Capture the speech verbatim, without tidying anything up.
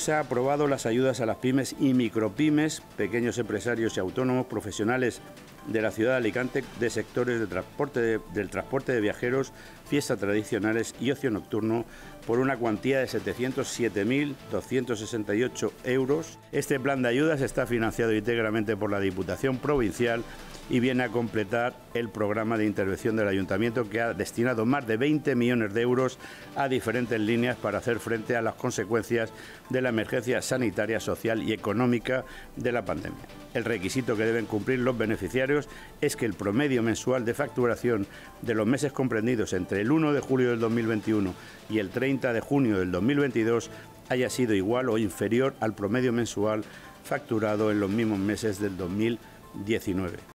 se han aprobado las ayudas a las pymes y micropymes, pequeños empresarios y autónomos profesionales de la ciudad de Alicante, de sectores de transporte de, del transporte de viajeros, fiestas tradicionales y ocio nocturno, por una cuantía de setecientos siete mil doscientos sesenta y ocho euros. Este plan de ayudas está financiado íntegramente por la Diputación Provincial y viene a completar el programa de intervención del Ayuntamiento, que ha destinado más de veinte millones de euros a diferentes líneas para hacer frente a las consecuencias de la emergencia sanitaria, social y económica de la pandemia. El requisito que deben cumplir los beneficiarios es que el promedio mensual de facturación de los meses comprendidos entre el uno de julio del dos mil veintiuno y el treinta de junio del dos mil veintidós haya sido igual o inferior al promedio mensual facturado en los mismos meses del dos mil diecinueve.